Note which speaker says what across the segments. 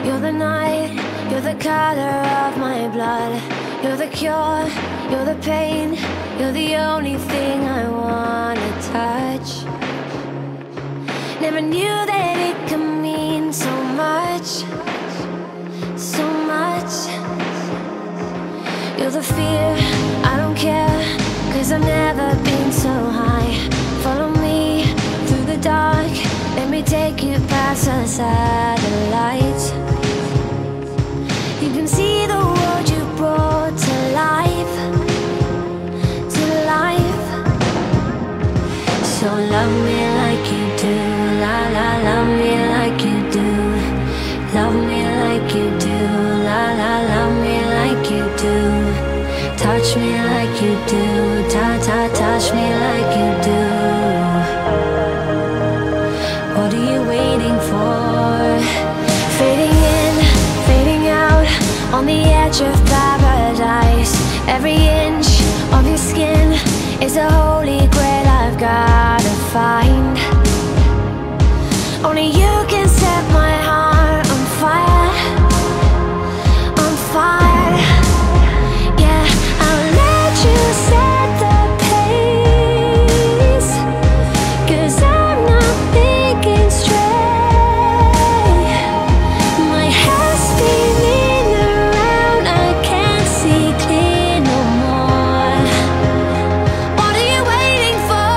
Speaker 1: You're the night, you're the color of my blood. You're the cure, you're the pain. You're the only thing I wanna touch. Never knew that it could mean so much, so much. You're the fear, I don't care, 'cause I've never been so high. Follow me through the dark, let me take you past the satellites. You can see the world you brought to life, to life. So love me like you do, la la, love me like you do. Love me like you do, la la, love me like you do. Touch me like you do, ta ta, touch me like you do. What are you waiting for? Fading in, fading out, on the edge of paradise. Every inch of your skin is a holy grail I've gotta find. Only you can set my heart on fire, on fire. Yeah, I'll let you set the pace, 'cause I'm not thinking straight. My head's spinning around, I can't see clear no more. What are you waiting for?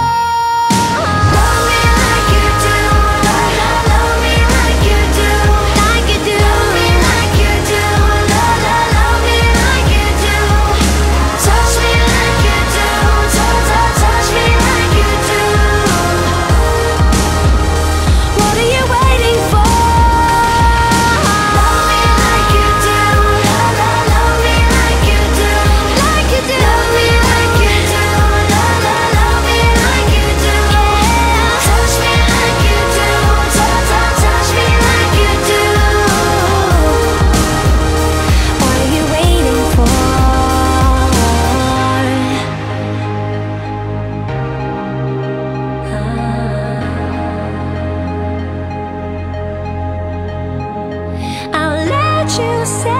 Speaker 1: Love me like you do, love, love, love me like you do, like you do. Love me like you do, love, love, love me like you do. Touch me like you do, touch, touch, touch me like you do. What are you waiting for? Love me like you do, love, love, love me like you do, like you do. Love me like you do, love, love, love me like you do. Touch me like you do, touch, touch, touch me like you do. What are you waiting for? I'll let you say